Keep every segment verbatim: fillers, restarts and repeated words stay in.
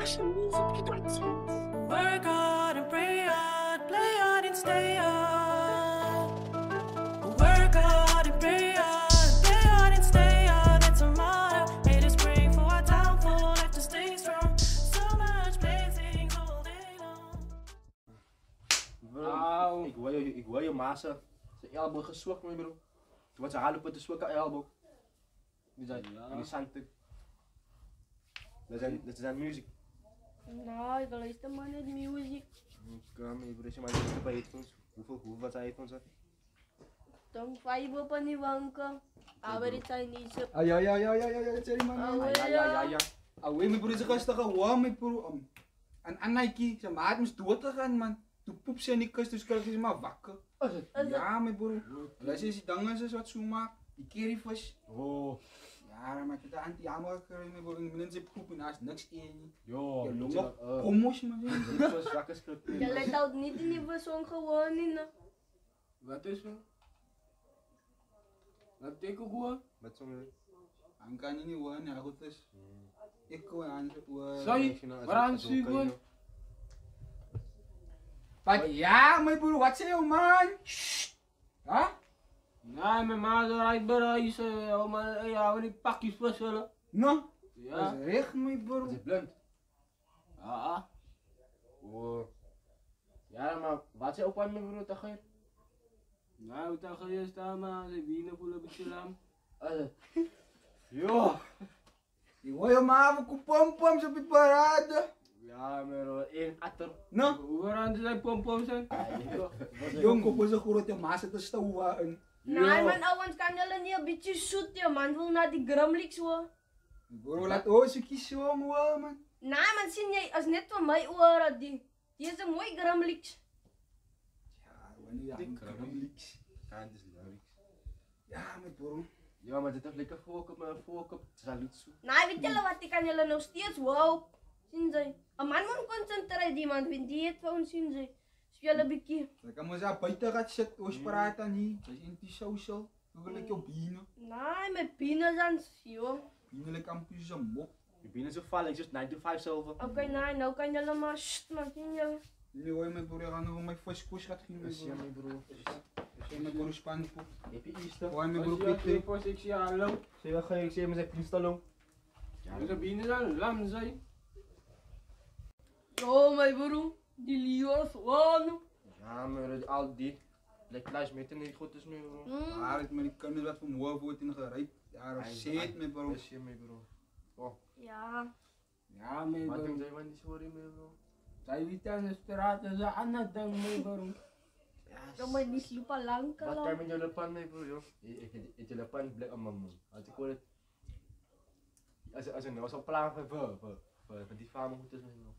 Russian music productions. Work hard and pray hard, play hard and stay hard. Work hard and pray hard, play hard and stay hard. That's a motto. Haters praying for our downfall, have to stay strong. So much blessings all day long. Bro, ik wil je, ik wil je massa. Zijn elbow geswakt, man, bro. Toen was ze halen op de zwakke elbow. Die zijn, Ja. die zijn Dat zijn, dat zijn muziek. Nou, ik luister maar net muziek. Kom mee, bro. Als je maar niet bij headphones. Hoeveel, hoeveel wat zijn headphones had? Dan vijf op aan die wanken. Aber dit zijn niet zo. Ah, ja, ja, ja, ja, ja, ja, sorry man. Oh, Ah, ja, ja, ja, ja. Ah, weet mijn broer, ze gasten gewoon met broer. Um, en Annaiki, zijn maat moest dood gegaan, man. Toen poep ze in die kust, dus kreeg ze maar wakker. Oh, is het? Ja, mijn broer. Laat ze die dangen, ze wat zo maakt. Die kerryfish. Oh, Ja, dan maak je de anti-amor gekregen, mijn broer. En ze poep en daar is niks in. joh. Ja, weet je long dat, eh, promos, man. dit is zo'n zwakke script. Je let out niet in die persoon gewoon in. Wat is er? Wat teken gewoon? Met zo'n... Dan kan je niet wonen, ja goed is. Ik gewoon aan het wonen. Sorry, waar aan zie ik gewoon? Wat? Ja, mijn broer, wat zei je, man? Huh? Nee, mijn ma is eruit bereizen. Oh man, ja, we die pakjes verschillen. Nou, Ja. dat is recht, mijn broer. Het is blind. Ja. Oh. Ja, maar wat zei op aan mijn broer tegen je? Nou, we dachten eerst staan, maar ze winnen voelen een beetje lam. Joh. Ik wil je maar even pom-pom op je parade. Ja, maar één achter. Nou, Hoe aan zijn pompom zijn? jong, kop is een grote maas te stouwen. Nee, man, ouwens kan jullie niet een beetje zoet, ja, man. Wil naar die grumliks hoor. Bro, laat ooit zo kiezen, hoor, man. Nee, man, zie jij, als net van mij oren, die. Die is een mooi grumliks. Ja, wanneer ja, Dik krabbliks. Ja, het is leuk. Ja, mijn bro. Ja, maar dit heeft lekker volk op mijn volk op. Het is wel iets zo. Nee, weet jullie wat, ik kan jullie nog steeds wow. Zien ze. Een man moet concentreren, die man vindt die het van zien ze. Speel een beetje. Dan kan we zo buiten gaan zitten, ooit praten dan niet. Dat is anti-social. Dan wil ik je binnen. Nee, met peanuts aan joh. Binnen ik aan puur zo'n mop. Je bent zo vallen, ik just nine to five zilver. Oké, nee, nou kan jullie maar sst, man, zien jullie. Nu hoor je mijn broer, gaan nog mijn first push gaat gaan. Dus ja, mijn broer. Zie mijn broer Spanje op. Heb je Easter? Hoor je mijn Als broer je het Pietje. voor ik zie hallo. Zie je, ga ik zie je met zijn prinstalong? Ja, ze binnen zijn lam zijn. Oh, mijn broer. Die liefde gewoon. Ja, maar al die. Lijkt lijst met en niet goed is nu, bro. Mm. Maar ik met die kinderen wat van moe wordt in gerijpt. Ja, dat is zet, mijn bro. Dus je, mijn broer. Ja. Ja, mijn Wat denk bro. jij van die sorry, mijn bro? Zij wie aan de straat en ze aan het doen, mijn bro. Dan moet je die sloepen lang Wat kan je kallen. met je lepan, mijn broer, joh? Ik heb je lepan blik aan mijn mond. Als ik hoor het. Als als een was al plan voor voor voor voor die farmen goed is, mijn bro.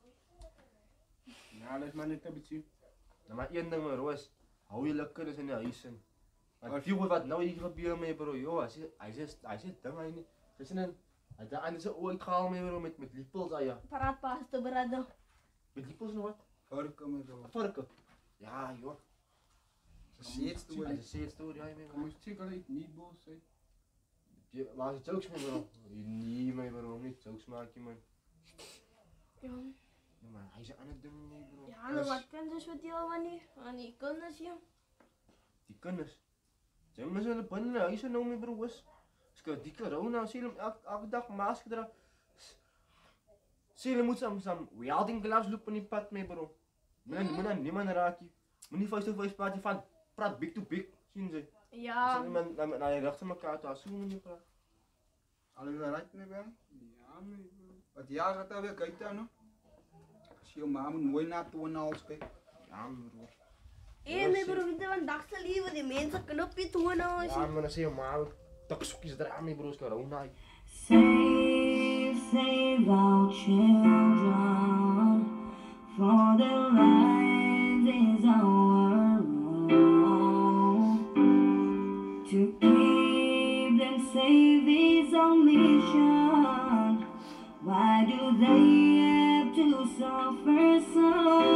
Ja, dat is maar net een beetje. Nou, maar één ding, maar Roos. Hou je lekker in je huis in. Want viel wat nou hier gebeurt met bro, joh. Hij zit, hij zit, hij zit, dan hij niet. Hij zit in, hij heeft aan zijn ooit gehaald met bro, met, met liepels, ah ja. Paraat pas te braden. Met liepels nog wat? Varken, mijn bro. Varken. Ja, joh. Dat is zet, Hij hoor. is een story, ja, mijn Ik bro. moest zeker niet boos zijn. Je- Maar het jokes, mijn bro. Nee, mijn bro, niet jokes maken, man. Ja. Ja, maar hij is aan het doen, mijn bro. Ja, nou wat kan ze wat die al niet? Aan die kinders, ja. Die kinders. Zijn we zullen binnen huis nou, mijn bro, is. Als die corona, zie je hem elke, elke dag masker dragen. Zie je moet sam sam welding gloves lopen in die pad, mijn bro. Man, moet dan niemand raken. Moet niet face to face praten van praat big to big, zien ze. Ja. Zijn men naar je rechter elkaar toe, zo moet je praten. Alle weer rijdt, mijn bro. Ja, mijn bro. Wat jaar gaat daar weer kijken dan, no? Als je ma moet mooi naar toe en alles kijken. Ja, mijn bro. Hé, mijn broer, weet je wat dachten liever? Die mensen kunnen op je toe nou. Ja, maar dan zie je maar takzoekjes eraan, mijn bro, is corona. Save, save our children, for their lives is our role. To keep them safe is our mission. Why do they have to suffer so?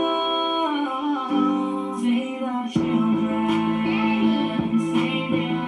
Save our children, save their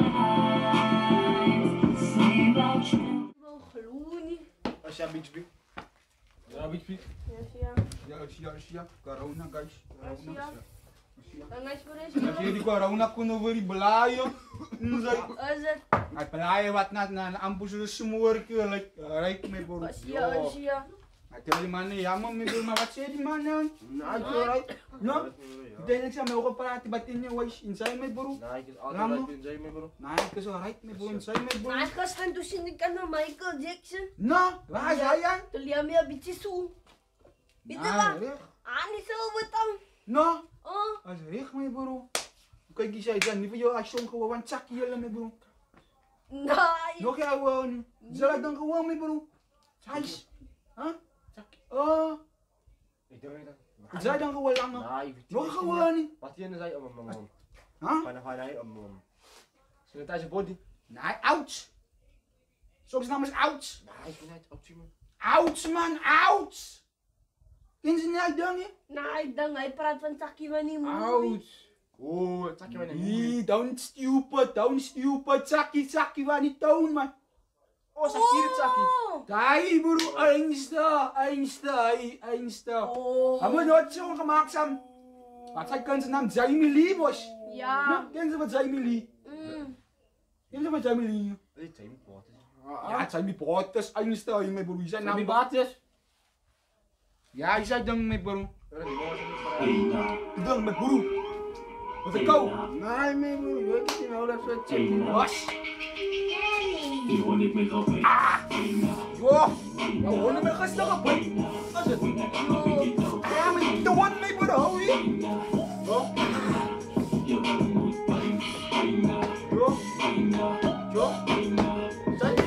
lives, save our children. Wel gloeien. Als jij beach big. Ja, weet je. Yes, ja. Ja, ja, ja. Corona, guys. Corona. Ja. Ja. Dan is voor deze. Als je die corona kunnen we die belaaien. Is het? Hij belaaien wat na na amper zullen smoren, like rijk mee bro. Is ja, is ja. Hij tel die man, ja man, maar wat zei die man nou? Nou, ik is alright. Ja? Ik denk ik zou met hem praten, maar in je was in zijn mee bro. Nou, ik is altijd alright in zee, bro. Nee, ik is alright mee bro, in zijn mee bro. Maar ik ga staan tussen de kan naar Michael Jackson. Nou, waar is hij aan? Toen liam je een beetje zo. Weet je wat? Ah, niet zo wat dan. Nou, Oh. hij is recht mee bro. Kijk, die zei dan niet van jou, als je gewoon een zakje jullie mee bro. Nee. Nog jou gewoon. Zal ik dan gewoon mee bro? Hij is. Huh? Oh, Ik doe het. zij dan gewoon langer. Nou, ik weet Nog gewoon niet. Wat hier zei om mijn mom. Huh? Bijna ga hij om mom. Zijn het tijdens body? Nee, ouds. Soms naam is ouds. Nou, ik ben net optie man. Ouds man, ouds. Ken ze niet uit dan niet? Nee, ik denk hij praat van Taki van die movie. Ouds. Oeh, het zakje met een Nee, don't stupid, don't stupid. Zakkie, zakkie waar niet toon man. Oh, zakje het zakje. Oh. Daar bro, einste, einste, einste. Oh. Hij moet nooit zo gemaakt zijn. Wat zijn kan zijn naam Jamie Lee was? Ja. Nou, ken ze wat Jamie Lee? Mm. Ken ze wat Jamie Lee? Dit zijn niet wat. Ja, het zijn die potes, einste, je mijn broer. Je zijn Zijn die naam. bates? Ja, je zei dan mijn broer. Dat is niet mooi. Ik dacht mijn broer. Wat een kou. Nee, mijn broer, je weet niet nou dat zo check. Was. Die hoor ik mee op. Joh, nou hoor je me gisteren op. Wat is het? Ja, maar je doet mee broer, hou je? Joh. Joh. Joh. Zeg.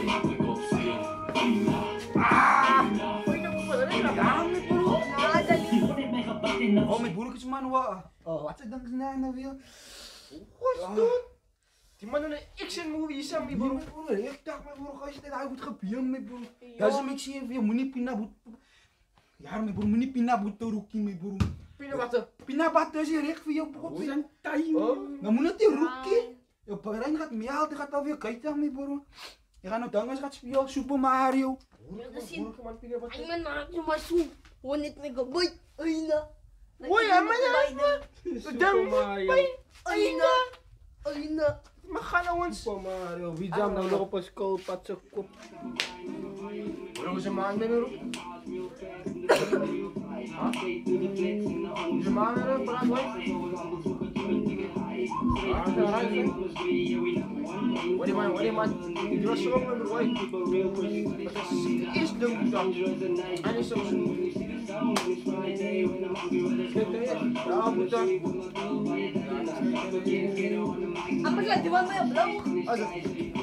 Ah. Ja, mijn broer. Nou, dat liep. Oh, mijn broer is man, wat? Oh, wat is dan zijn nou weer? Wat doen? Die man in een action movie is aan mijn Broer, broer. broer, ik dacht mijn broer, als je dit uit moet gebeuren, mijn broer. Dat is een beetje weer, moet niet pinaboet. Ja, mijn broer, moet niet pinaboet roekie, mijn broer. Pina wachten. Pinabat is hier recht voor jou, broer. Hoe zijn time? Dan moet het die roekie. Je brein gaat meer, die gaat alweer kijken, mijn broer. Je gaat nou dan eens gaat spelen, Super Mario. Dat is Broer, man, pina Ay, wachten. man, maak je maar zo. Gewoon niet meer geboy. Ay na. Hoi, ja, maar ja. Super Mario. Ay na. Ay na. Maar ga nou eens. Super Mario. Wie jam nou nog op een schoolpad zijn kop? Bro, is een man met een roep. Is een man met een praat hoor. Ah, dat is right, man. Wat die man, wat die man. Die was zo op met hoor. Dat is is ding dan. En is zo. Ja, moet dan. Apa lagi di mana ya, bro? Als het.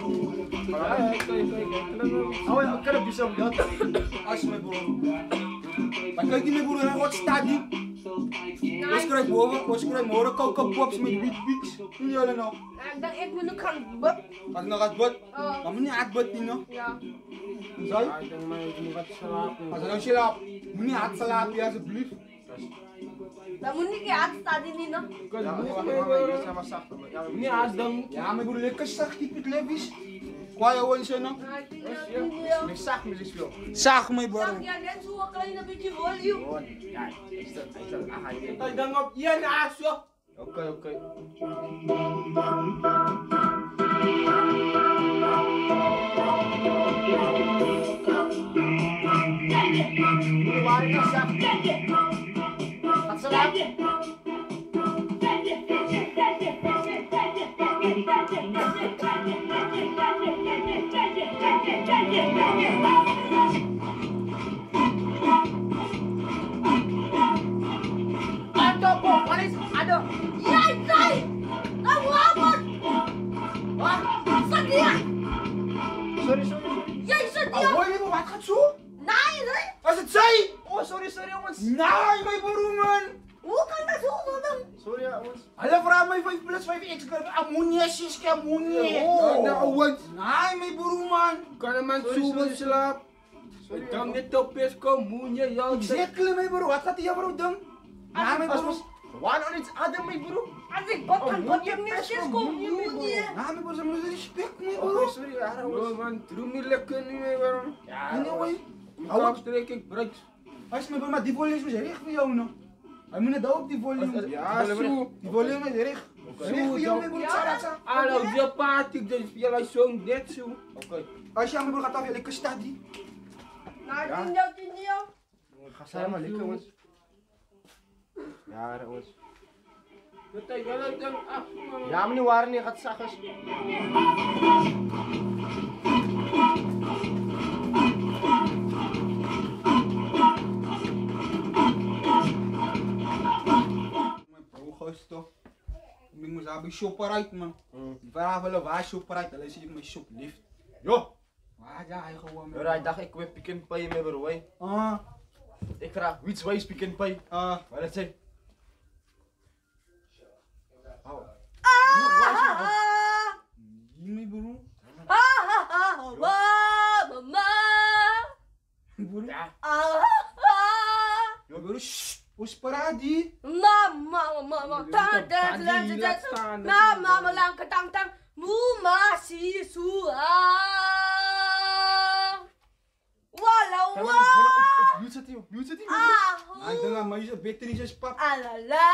Oh ja, ik kan het dus zo. Ja, als mijn broer. Maar kijk je mijn broer, hij wordt stadium. Was krijg boven, was krijg morgen koken pops met witbix. Hoe jullie nou? Nah, dan ik moet nog gaan bab. Als ik nog gaat bot, Oh. maar moet niet hard bot nou. Ja. Zal Ja, ik denk maar ik moet wat slapen. Als ik nou slaap, moet niet hard slapen alsjeblieft. Dan moet ik ja staan die niet nog. Ik kan Ja, het wacht, niet wacht, wacht, hier meer. zijn maar zacht. Ja, we Niet hard dan. Ja, mijn broer, lekker zacht, keep it levies. Qua je hoor je nou? Nah, itu ya. Ik zag me dus veel. Zag mijn Zag broer. ya net zo klein een beetje volume. Gewoon, ja, ik stel, ik stel, ah, hij weet. Ik dan op je naast zo. Oké, oké. Hoe waar je zag? Wat ze laat? Ada kok, Manis, ada. Ya, say. Kamu apa? Wah, Sedia. sorry, sorry, sorry. Ya, Ah, sedia. hoor je me wat gaat zo? Nee, say. Als het zei! Oh, sorry, sorry jongens. Nee, mijn broer man! Hoe kan dat zo worden? Sorry ja, jongens. Alle vragen mij vijf plus vijf x ammonia, siske ammonia. Oh. Nou, wat? Nee, mijn broer man! Kan een man Sorry, zo sorry. wel slapen? Sorry, Ik kan niet op eens komen, moet je jou Exactly, mijn broer. Wat gaat die bro doen? Nee, mijn Als broer. we waar nou iets aan mijn broer? Als ik bad Oh, kan, moet bad je je best niet eens wel komen. moeite mee, Je moet bro. niet. Nee, mijn broer, ze moeten respect, mijn Oké, broer. sorry ja, Oh jongens. man, doe me lekker nu weer waarom? Ja, Anyway. Mijn kap strek ik breed. Als me maar die volume is recht voor jou nou. Hij moet net daar op die volume. Ja, zo. Die volume is recht. Recht voor jou, mijn broer. Sarasa. Hallo, je party, dus speel hij zo'n dit zo. Oké. Als je aan mijn broer gaat af, ik sta die. Nou, Ja. tien jou, tien jou. Ga zijn maar lekker jongens. Ja, jongens. Dat hij wel uit dan af. Ja, meneer Waren, je gaat zagen. Mijn bro, gast toch. Ik moest aan bij shopper uit, man. Die vraag willen waar shopper uit, dan zie ik mijn shop lief. Jo! Waar ja, hij gewoon. Jora, ik dacht ik wil Pick n Pay met bro, hè. Ah, Ik vraag, which way is Pick n Pay? ah. Wat dat zijn? Hier, mijn broer. Mama. Mijn broer. Ja. Mijn broer, shh. Hoe sparaat die? Mama, mama, tang, tang, tang, tang, tang, na, mama, lang, tang, tang, muma, si, su, ah. Wala, Kijk wa, maar, op, op mute zit hij, op mute zit hij. ah, Ah, ik denk dat maar je beter niet is pap. alala.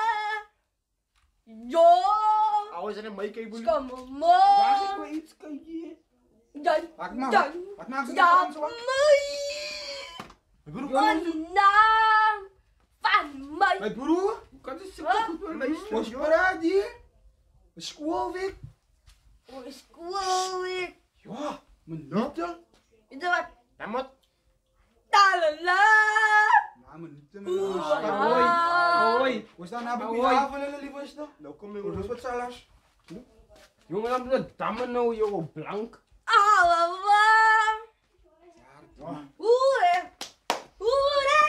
Yo, Ouwe, zijn een meekijken. Waar ik skamama. wel iets kijken. Dan, Wat maakt dan, Wat maakt ze dan, nou zo? mij. Mijn broer, Wanneer van mij. Mijn broer? Kan het zo Huh? goed doen? Hoe sparaat die? Een schoolweek? Oh, is cool, ik. Ja, mijn nutten. Weet je wat? ja, moet. Talala. Nou, mijn nutten. Oeh, Mijn ah. Hoi, hoi. Hoe is dat nou bij Hoi. mij af en lieve is toch? Nou, kom je Broer, dat is wat salas. Jongen, dan de dammen nou, joh, blank. Alala. Ja, Hoere. Hoere.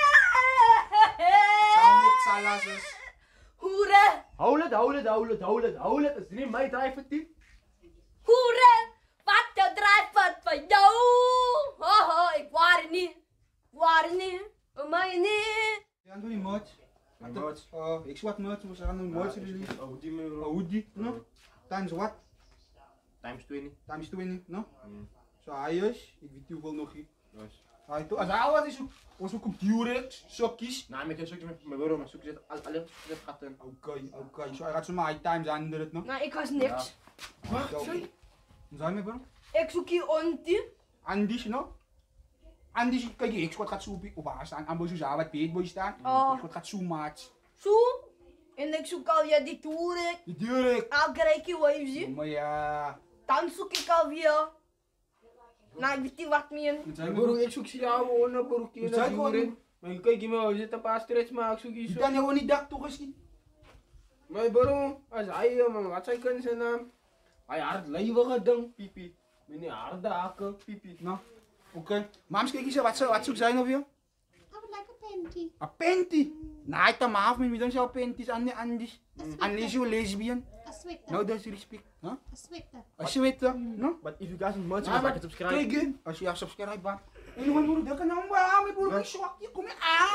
samen met salas is. Hoere. Hou het, hou het, hou het, hou het, hou het. Het is niet mijn drive team. Hoere. Wat de drijfvat van jou. Haha, ik waar het niet. Waar niet. Voor mij niet. Ja, doe die merch. Mijn merch. Oh, ik zwart merch, we gaan een merch release. Oh, die mijn Oh, bro. hoe die? No? Times what? Times twintig. Times twintig, no? Mm. Zo, hij is. Ik weet hoeveel nog hier. Nice. Hij to- Als hij al wat is, was ook computer, sokjes. Nou, ik heb zoekje met mijn bro, maar zoek zit al alle zit gaat in. Oké, oké. Zo, hij gaat zo maar high times aan het, no? Nou, ik was niks. Wacht, sorry. Hoe zijn we, bro? Ik zoek hier ontie. Andis, no? Andis, kijk je, ik squad gaat zo op, op haar staan. Ambo zo wat Peet boy staan. Oh. Ik squad gaat zo maat. Zo. En ik zoek al ja die toeren. Die duur ik. Elke rijkje wavesje. Maar ja. Dan zoek ik alweer. Nou, ik weet niet wat meer. Wat zijn we, Broer, bro? ik zoek ze jou onder, broer, Wat keer zei naar ik gewoon? duren. Maar kijk je me, er zitten een paar stretch, maar ik zoek je Je zo. kan je gewoon niet dak toegeschiet. Maar broer, als hij, man, wat zijn kunnen zijn naam? Hij hard levige ding, pipi. Meneer harde haken, pipi. Nou, oké. Mams, kijk eens, wat, zo- wat zoek zijn of je? I would like a panty. Een panty. Nou, hij kan maar af met wie dan zou panties aan de Andis. A Unless sweater. you lesbian. A sweater. No, that's respect. Huh? A sweater. A sweater. No? But if you guys want merch, Ja, dan maar maak het subscribe. kijk je, als je jou subscribe bent. En jongen, broer, dat kan nou wel, mijn broer, ik zwak je, kom je,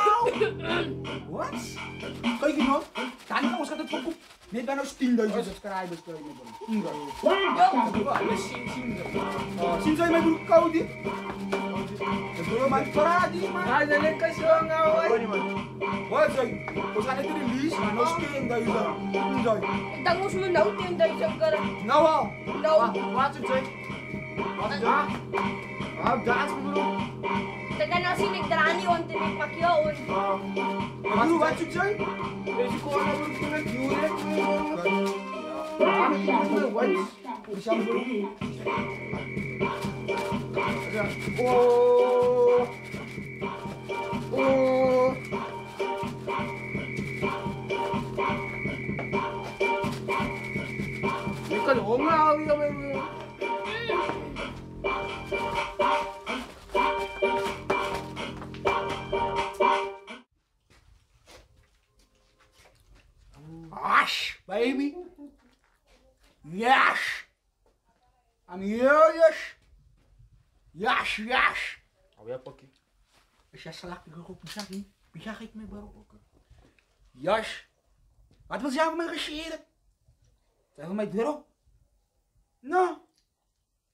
auw! Wat? Kijk je nou, dan kan ons gaat het verkoop. Net bijna tienduizend subscribers krijgen, mijn broer. tienduizend. Alles zien, zien. Oh, zien zij mijn broer koud hier? Mijn broer, maar praat die, man. Hij is lekker zo, nou, Hoor niet man. Wat zeg je? We gaan net release, maar nog tienduizend. tienduizend. Ik dacht, moest me nou tegen deze keren. Nou al. Nou, Wat zoek je? Wat is dat? Ah, daar is mijn bro. dan kan nou zien ik eraan niet want ik pak jou en. Mijn broer, wat zoek jij? Deze corona broer, kunnen duren. Ja, met je wat? Hoe is jouw broer? Oh. Oh. Je kan honger houden, mijn broer. Ash, baby. Yes. I'm here, yes. Yes, yes. Oh ja, pakkie. Is jij slak ik op pisag niet? Pisag ik me bro. Yes. Wat wil jij van mij gescheren? Zijn van mij dero? Nou.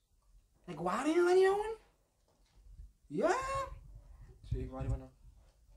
Ik waar in aan jongen? Ja. Zeker waar die man nou?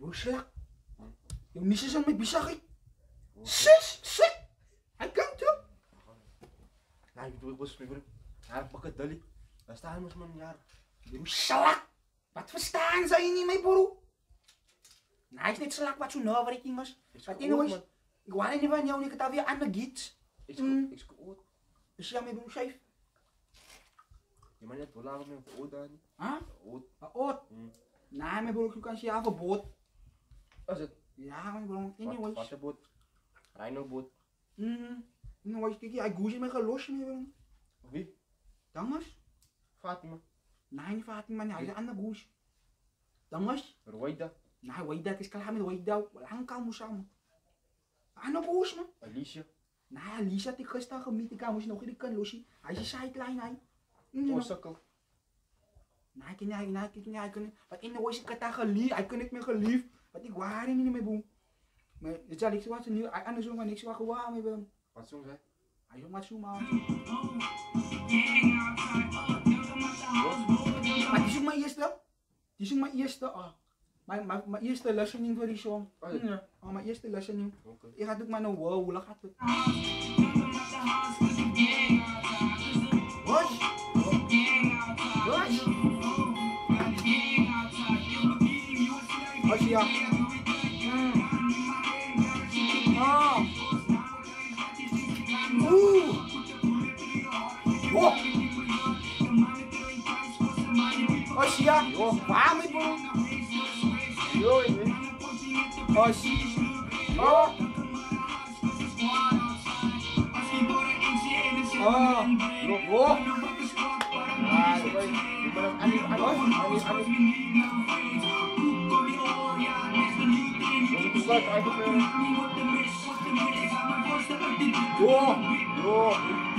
Bro, slak. Yung misis aan met bisakit. Sis, sit. Hij kan toch? Nee, ik bedoel, bos, broer. Ja, pak het dali. Daar staan we man, ja. Bro, slak. Wat verstaan zij niet mee, bro? Nou, hij is niet slak wat zo'n overreking was. Wat in was? Ik wou niet van jou, ik het alweer aan de gids. Ik Mm. ik ik oud. Dus ja, mijn broer, schijf. Je man net lang met oud dan. Huh? Oud. Wat oud? Mm. Nee, mijn broer, je kan ze ja verbood. Wat is het? Ja, mijn broer, Wat anyways. wat boot? Rhino boot. Mm. Anyways, kijk, hij goes me gelost, mijn broer. Wie? Damas? Fatima. Nee, niet Fatima, nee, hij is een ander goes. Damas? Roida. Nee, weet dat, is klaar met weet dat. Lang kan moest samen. Ander goes, man. Alicia. Nee, Alicia had ik gisteren gemiet, ik kan moest nog in de kan lossen. Hij is een sideline, hij. Mm, Oh, sukkel. Nee, ik kan niet, nee, ik kan niet, ik kan niet. Wat in de voice, ik had daar geliefd, hij kan niet meer geliefd. Wat ik waar niet meer boem. Maar het zal ik zo wat nieuw, hij anders maar niks wat gewoon mee ben. Wat zong zij? Hij zong wat zo maar. Maar die zong mijn eerste, die zong mijn eerste, ah. Mijn, mijn, mijn eerste listening voor die song. Oh, ja. Ja, oh, mijn eerste listening. Oké. Ik ga ook maar nou, wow, hoe lang gaat het? Wat? Wat? Wat ja? Mm. Ah. Oeh. Wow. Wat ja? Waar met me? Yo, ik weet. Os. Oh. Oh. Wow. Ah, ik weet. Ik ben aan die aan die aan die aan die. Wat is eigenlijk? Wow. Yo.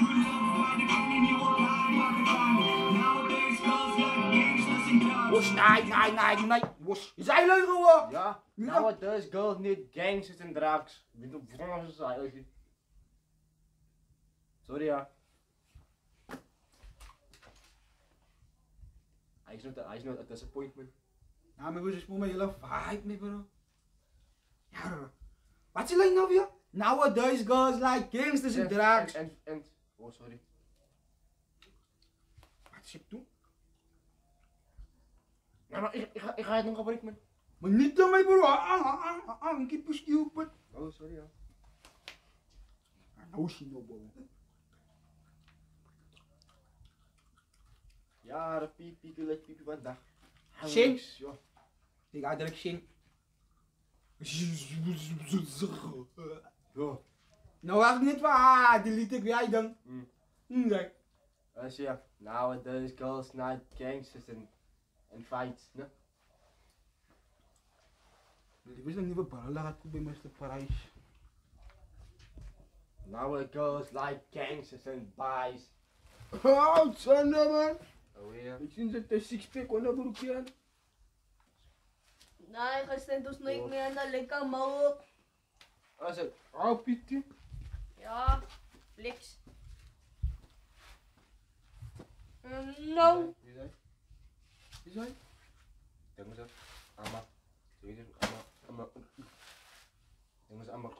Wos, nee, nee, nee, nee. Wos, is hij leuk hoor? Ja. Ja. Nowadays girls need gangsters en drugs. Wie de vrouw is dat eigenlijk? Sorry ja. Hij is not hij is not a disappointment. Ja, maar we zijn met hele vibe mee bro. Ja, bro. Wat is hij leuk nou weer? Nowadays girls like gangsters and drugs. En en oh sorry. Wat is het toen? Ja, maar ik, ik, ga, ik ga het nog gebruiken man. Maar niet aan mij bro. Ah, ah, ah, ah, ah, keep it stupid. Oh sorry ja. Nou is hij nou bro. Ja, de piep piep lekker piep vandaag. Zing. Ja. Ik ga direct zingen. Ja. Nou wacht niet van, ah, die liet ik jij dan. Mm. Hm, kijk. Als je nowadays girls need gangsters en en fights, ne? Die wist nog niet wat ballen gaat bij mister Parijs. Now girls like gangsters and buys. Oh, zonde man. Oh ja. Ik zie dat de sixpack onder broekje aan. Nee, gisteren toen ik meer naar lekker mouw. Als het Oh, Pietie. Ja, fliks. No. Wie zei? Wie zei? Denk maar zo. Amma. Zeg je Amma. Amma. Denk maar zo Amma.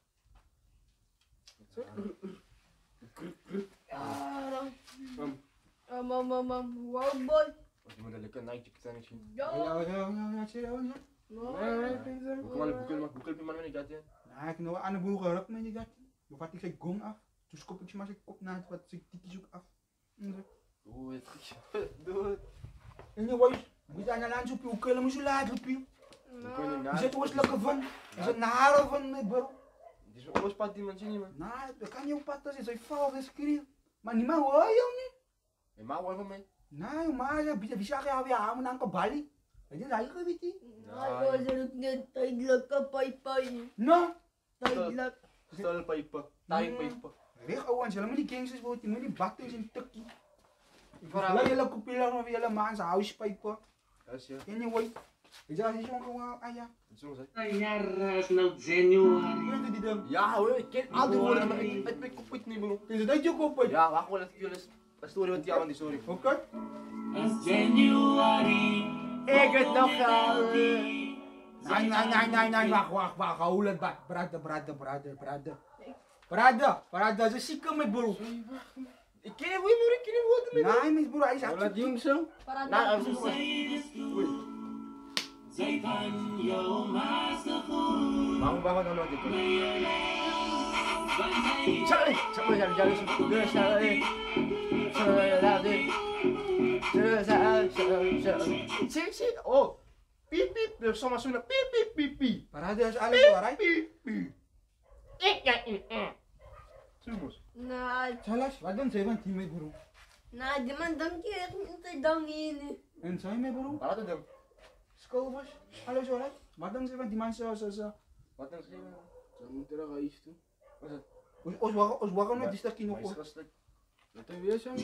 Ja, dan. Mam. Um, mam, mam, mam. Wow, boy. Als je moet een lekker nightje zijn misschien. Ja, Ja. ja, ja, ja, serieus ja. Hoe kan man, hoe kan man, hoe kan man wanneer dat ja? Nou, ik nou aan de boel gerukt met die dat. Toen vat ik zijn gong af. Toen skop ik ze maar zijn kop na het wat zijn tiki zoek af. Doe het. Doe het. Anyways, moet aan de land op je hoeken, moet je laten op je. Hoe kan je Je na? zit was lekker van. Je zit nare van me bro. Het is een oorspat die man zien niet man. Nou, dat kan je op pad, dat is een fout, dat is kriel. Maar niet meer hoor je niet. Je maakt wel van mij. Nou, maar ja, wie zag je alweer aan aan een bali? Weet je dat eigenlijk, weet je? Nou, was het net tijdelijke pijpijn. Nou, Tijdelijk. Stel pijpen. Taai pijpen. weg ouwe, zullen we die gangsters worden, die moet die bakken in tukkie. Vooral. Laat je kopieën nog weer helemaal zijn huispijpen. Als je. Anyway, ik zeg niet zo'n gewoon, ah ja. Zo zeg. Weet je die dan? Ja hoor, ik ken al die woorden, maar ik weet ik weet niet meer. Is het dat je koppen? Ja, wacht wel, dat ik jullie een story met jou aan die sorry. Oké. Ik het nog al. Nee, nee, nee, nee, nee, wacht, wacht, wacht, hold het, wacht. Brother, brother, brother, brother. Brother, brother, ze zieken met bro. Ik ken hem niet meer, ik ken hem woorden meer. Nee, met bro, hij is Laat echt jong zo. Parada. Nou, hij is Zij kan jou master Waarom waren we dan nooit in? Sorry, sorry, sorry, sorry, sorry, sorry, sorry, sorry. Zie, zie, oh, piep, piep, er is zomaar zo'n piep, piep, piep, piep. Brother, is alles alright? Piep, piep. Ik, ja, ik, ja. Zoemers. Nou, Salas, wat doen zeventien met bro? nou, die man dank je echt niet, dank je niet. En zij met bro? Wat dan? School was? Alles alright? Wat doen zeventien man zo, zo, zo? Wat dan schreeuwen? Ze moeten er huis toe. Os, os, wacht, os, wacht, net die stukje nog Maar op. is gastelijk. Laat hem weer zo.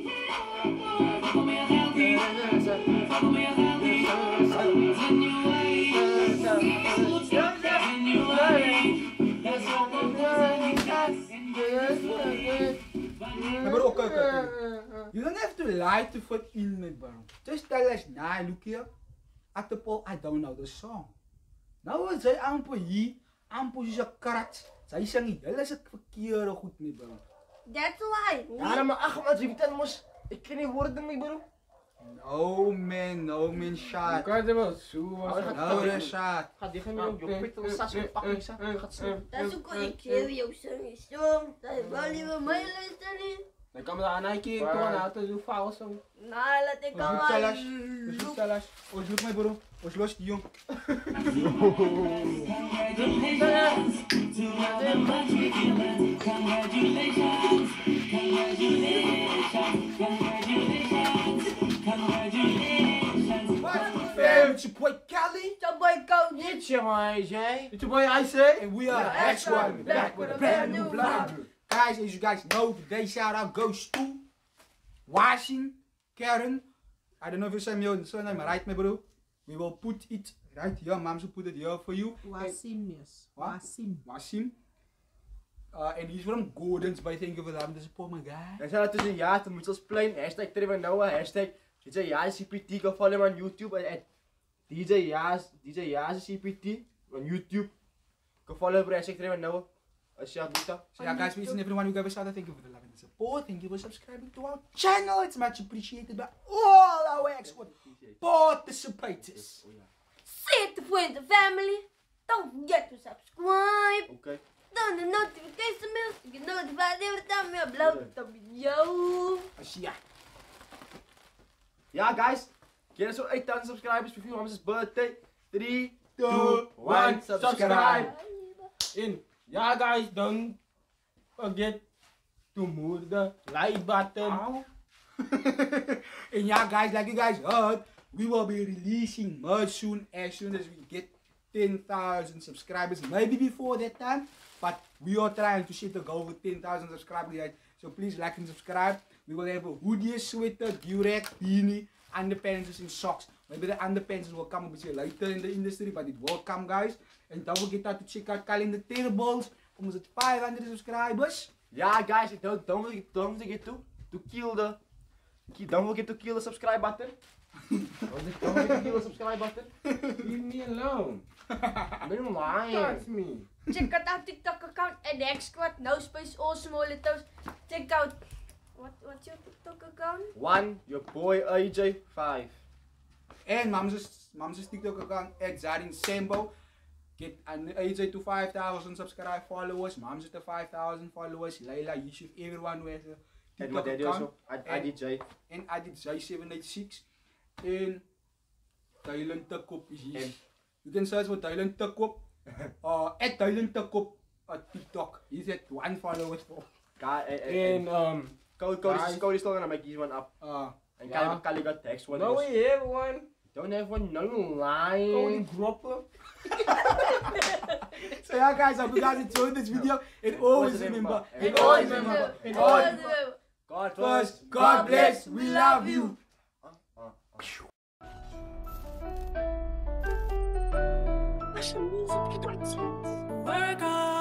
Maar bro, oké, oké, oké. You don't have to lie to fit in met bro. Just tell us, nah, look here. At the poll, I don't know the song. Nou, wat zij amper hier, amper is een karat. Zij zegt niet, dat is het verkeerde goed met bro. That's why. Ja, dan maar ach, maar Zivita moest. Ik ken die woorden niet, bro. No man, no man, Ik shot. kan het wel zo. Oh, je gaat- No man, shot. Ga die gaan op je pit, dan staat ze pakken, ze gaat zo. Dat is ook wat ik heel jou zingen. Zo, dat is wel liever mij luisteren. Dan kan me daar aan kijken, ik kan een auto doen fout zo. Nou, laat ik Os al look Salas, maar os look Salas. Os look my bro. Os los die jong. Hey, it's your boy Cali. Zo boy Cody. Ietsje maar, jij. It's your boy Isaac. And we are Yeah, X one, back back with a brand new vlog. Guys, as you guys know, today's shout out goes to Washing Karen. I don't know if you say your surname right, my bro. We will put it right here. Mom will put it here for you. Wasim, yes. What? Wasim. Wasim. Uh, and he's from Gordon's, but thank you for having the support, my guy. Dan zijn er tussen ja, dan moet ons plain. Hashtag Trevor Noah, hashtag D J Ya's C P T. Go follow him on YouTube at D J Ya's, D J Ya's C P T on YouTube. Go follow him, hashtag Trevor Noah. Als je hebt So yeah, guys, please and everyone who gave us out, thank you for the love and the support. Thank you for subscribing to our channel. It's much appreciated by all our expert participators. Say it to friends and family. Don't forget to subscribe. Oké. Turn the notification bell to get notified every time we upload the video. Yeah. Ja, guys. Get us eight thousand subscribers before Hamza's birthday. three, Two, two, one, subscribe. In. Ja guys, don't forget to move the like button. Ow. And yeah, guys, like you guys heard, we will be releasing merch soon as soon as we get ten thousand subscribers. Maybe before that time, but we are trying to set a goal with ten thousand subscribers, guys. So please like and subscribe. We will have a hoodie, sweater, durag, beanie, underpants and socks. Maybe the underpants will come a bit later in the industry, but it will come, guys. And don't forget to check out Calendar Tables. Almost at five hundred subscribers. Ja, guys, don't, don't forget, don't forget to, to kill the, don't forget to kill the subscribe button. don't, don't forget to kill the subscribe button. Leave me alone. Ben lying. Touch me. Check out our TikTok account at the X Squad. No space, all small letters. Check out. What, what's your TikTok account? One, your boy A J, five. And Mam's Mam's TikTok account at Zarin Sembo. Get an A J to five thousand subscribe followers. Mam's to five thousand followers. Leila, Yusuf, everyone who has a And my TikTok daddy account. also, I, I D J. And I did J seven eight six. And Dylan Tukop is here. And- You can search for Dylan Tukop. uh, at Dylan Tukop at TikTok. He's at one followers for. Guy, and, And and, um, Cody, Cody, guys. Cody's still gonna make his one up. Uh, And Yeah. Kali, Kali got text one. no was- we have one. Don't have one, no Cody lying. Gropper. so yeah, guys, I hope you guys enjoyed this video. And always remember. And And always always remember. And Always always remember. God first. God bless. We love you. Work hard.